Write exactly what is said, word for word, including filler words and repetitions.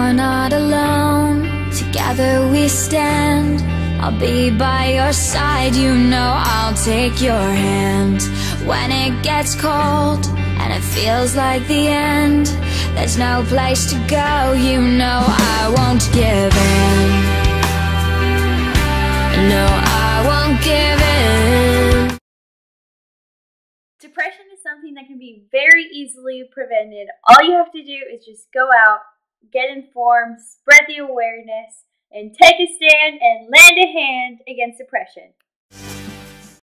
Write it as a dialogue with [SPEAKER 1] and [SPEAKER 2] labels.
[SPEAKER 1] you're not alone, together we stand. I'll be by your side, you know I'll take your hand. When it gets cold and it feels like the end, there's no place to go, you know I won't give in. No, I won't give in.
[SPEAKER 2] Depression is something that can be very easily prevented. All you have to do is just go out, get informed, spread the awareness, and take a stand and lend a hand against depression.